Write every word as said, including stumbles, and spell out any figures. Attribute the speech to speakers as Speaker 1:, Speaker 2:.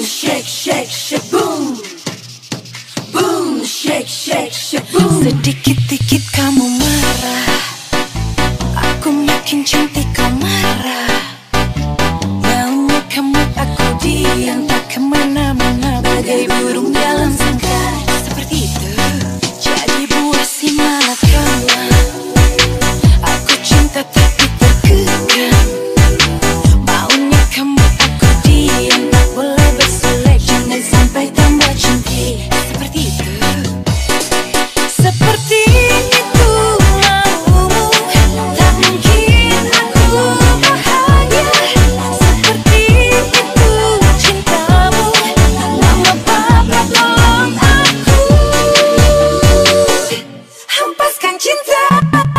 Speaker 1: shake, shake, shake, boom. Boom, shake, shake, shake, boom.
Speaker 2: Sedikit-dikit kamu marah, aku makin cantik kau marah. Maunya kamu aku diam, tak kemana-mana, bagai burung dalam sangkar. Seperti itu, jadi buah si malakama. Aku cinta tapi terkekang. Maunya kamu aku diam, tak boleh bersolek, jangan sampai tambah cantik. Seperti itu, seperti itu maumu, tak mungkin aku bahagia. Seperti itu cintamu, mama papa tolong aku, hempaskan cinta.